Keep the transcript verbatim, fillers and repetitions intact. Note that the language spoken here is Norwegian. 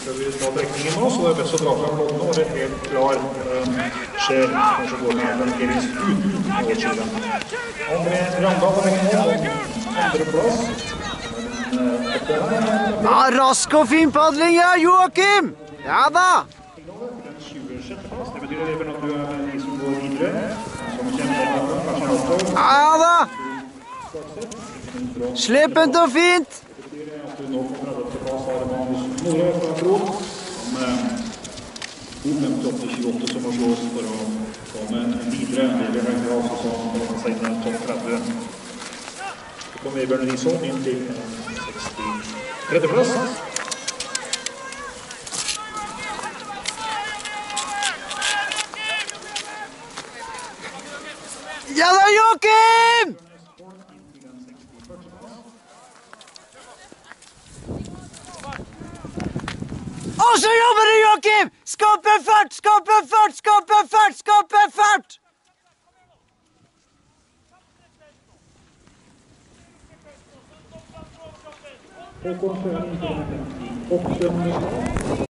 Skal vi ta trekningen nå, så det er best å dra frem låten nå, og det er helt klar. Skjer, kanskje går med markerings uten målskiven. André Randal har vekk nå, andre plass. Ja, rask og fin padling, ja, Joakim! Ja da! tjuesjette plass, det betyr Even at du er med de som går videre. Som kjenner kanskje alt. Ja da! Sleppent og fint! Nå på tredje plass har Magnus Nore fra Fron, som er femtiåtte tjueåtte som må slås for å komme videre. Det blir veldig altså som å sende topp tretti. Så kommer Ebern Risson inn til sekstitredje plass. Ja da, Joakim! Og så jobber du, Joakim! Skape fart, skape fart, skape fart, skape fart! Håkon Sjøen, femti, Håkon Sjøen.